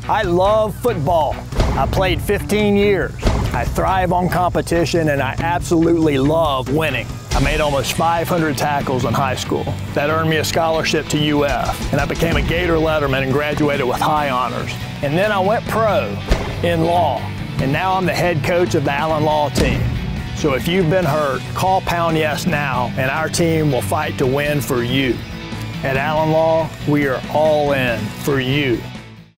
I love football. I played 15 years. I thrive on competition and I absolutely love winning. I made almost 500 tackles in high school. That earned me a scholarship to UF, and I became a Gator letterman and graduated with high honors. And then I went pro in law, and now I'm the head coach of the Allen Law team. So if you've been hurt, call Pound Yes now, and our team will fight to win for you. At Allen Law, we are all in for you.